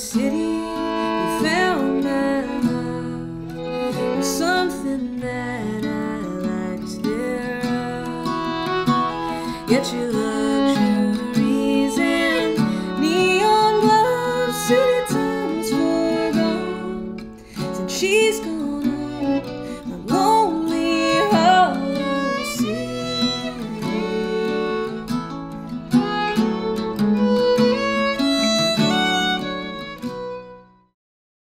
city, you found my love was something that I liked thereof. Yet you